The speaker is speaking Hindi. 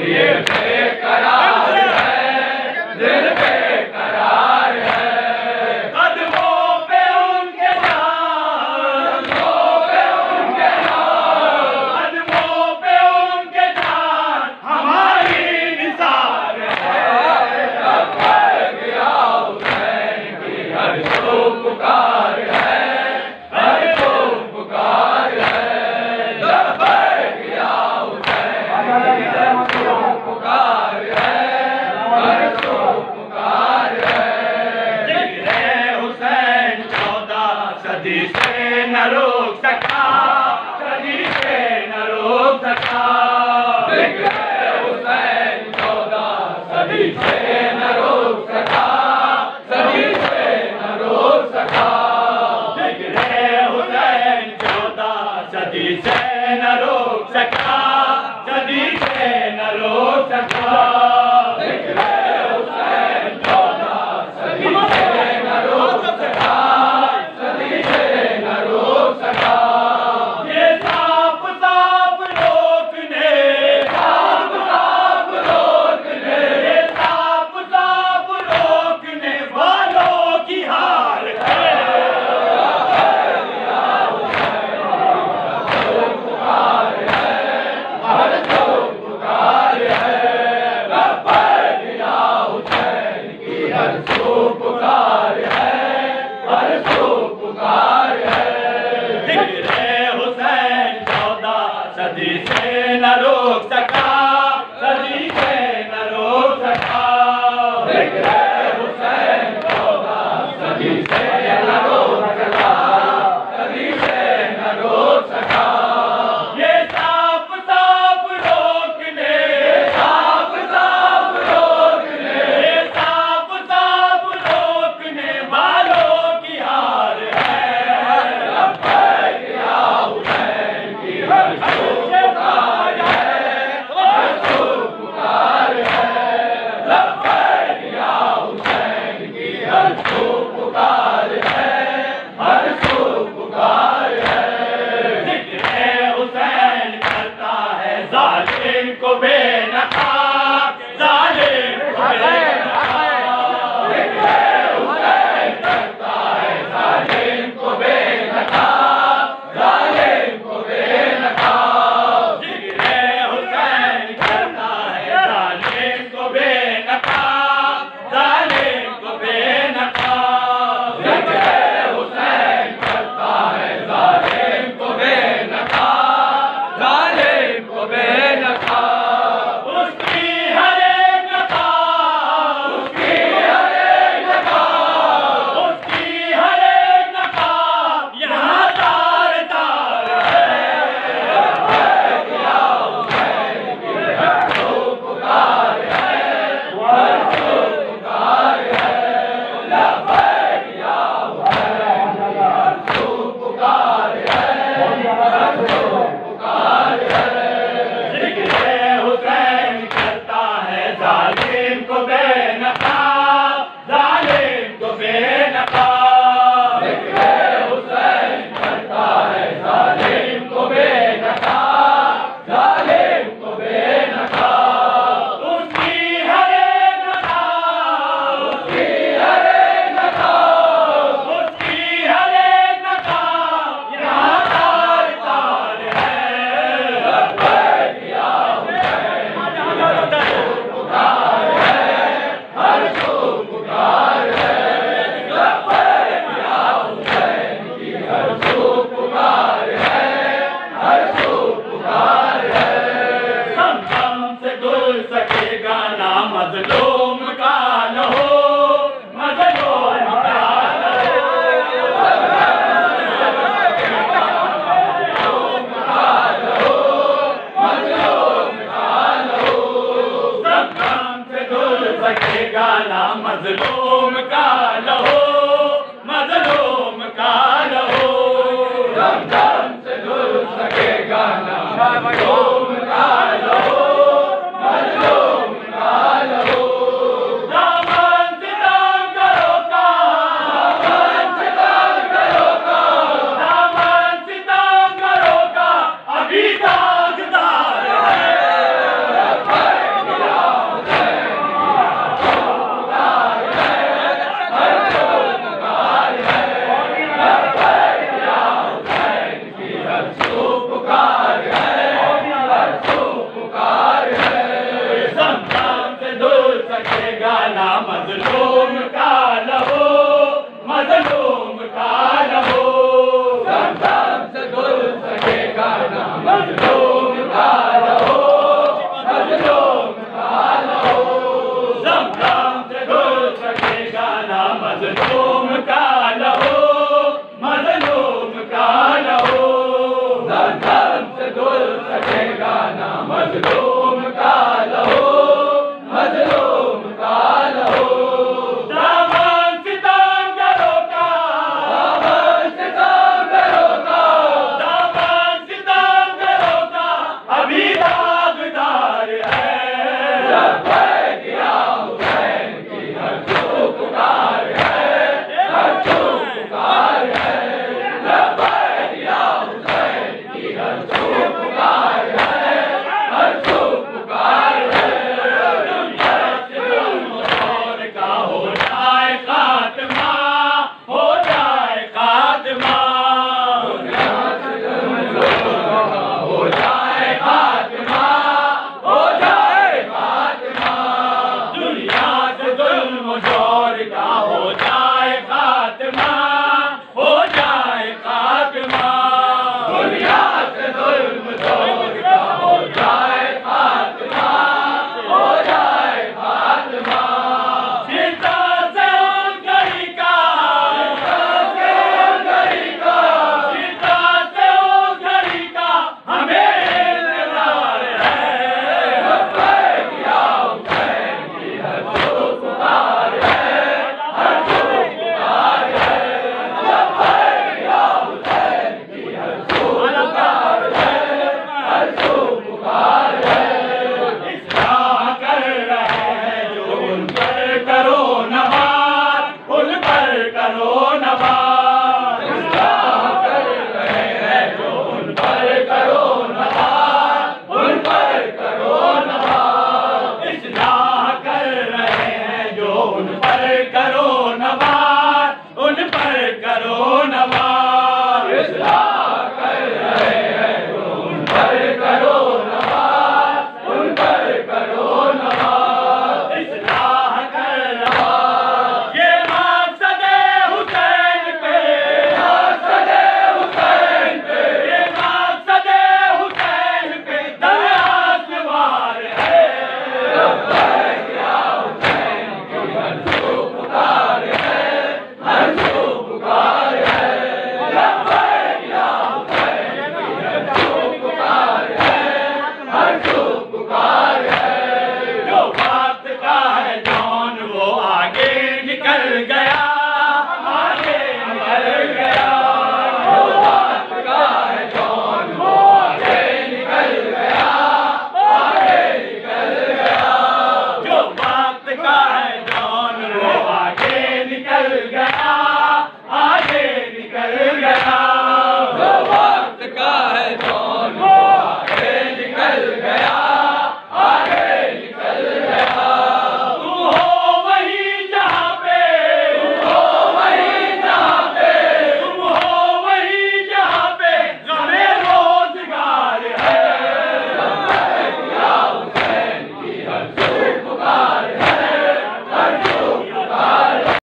ये बेकरार है, दिल बेकरार है। कदमों पे उनके जान, कदमों पे उनके जान, कदमों पे उनके जान हमारी निसार है। लब्बैक या हुसैन की हर सो पुकार है, हर सो पुकार है। लब्बैक या हुसैन की हर सो पुकार है, हर सो पुकार है। जिक्रे हुसैन 14 सदी से न रोक सका, सदी से न रोक सका। जिक्रे हुसैन 14 सदी से न रोक सका, सदी से न रोक सका। जिक्रे हुसैन 14 सदी से न रोक सका, सदी से न रोक सका। जिक्रे हुसैन 14 सदी से न रोक सका, सदी से न रोक सका। ये साफ साफ रोकने, साफ साफ रोकने, ये साफ साफ रोकने वालों की हार है। हर सो पुकार है, लब्बैक या हुसैन की हर सो पुकार है, हर सो पुकार है। जिक्रे हुसैन 14 सदी से न रोक सका, सदी से न रोक सका। जिक्रे हुसैन 14 सदी से न रोक सका, सदी से न रोक सका। ये साफ साफ रोकने, साफ साफ रोकने, ये साफ साफ रोकने वालों की हार है। लब्बैक या हुसैन की हर सो पुकार है, हर सो पुकार है। लब्बैक या हुसैन की हर सो पुकार है, हर सो पुकार है। जिक्रे हुसैन करता है जालिम को बेनकाब, जालिम को बेनकाब। जिक्रे हुसैन करता है जालिम को बेनकाब, जालिम को बेनकाब। जिक्रे हुसैन करता है जालिम को बेनकाब, जालिम को बेनकाब। जिक्रे हुसैन करता है जालिम को बेनकाब, जालिम को बेनकाब। उसकी हर एक नकाब, उसकी हर एक नकाब, उसकी हर एक नकाब यहाँ तार तार है। लब्बैक या हुसैन की हर सो पुकार है, हर सो पुकार है। लब्बैक या हुसैन की हर सो पुकार है, हर सो पुकार है। जिक्रे हुसैन करता है जालिम को बेनकाब, जालिम को बेनकाब। जिक्रे हुसैन करता है जालिम को बेनकाब, जालिम को बेनकाब। उसकी हर एक नकाब, उसकी हर एक नकाब, उसकी हर एक नकाब यहाँ तार तार है। लब्बैक या हुसैन की हर सो पुकार है, हर सो पुकार है। लब्बैक या हुसैन की हर सो पुकार है, हर सो पुकार है। समसम से धुल सकेगा ना मजलूम का लहू, मजलूम का लहू। मजलूम का लहू, मजलूम का लहू। समसम से धुल सकेगा ना मजलूम का लहू,